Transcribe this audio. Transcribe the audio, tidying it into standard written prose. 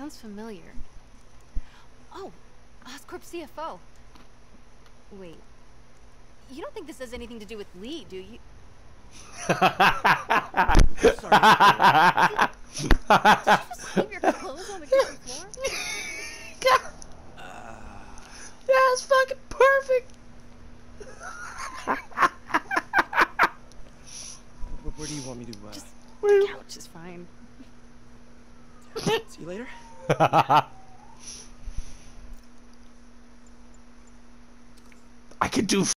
Sounds familiar. Oh, Oscorp CFO. Wait. You don't think this has anything to do with Lee, do you? Sorry. Did you just leave your clothes on the kitchen floor? That's fucking perfect. Where do you want me to? Just the couch is fine. See you later. I could do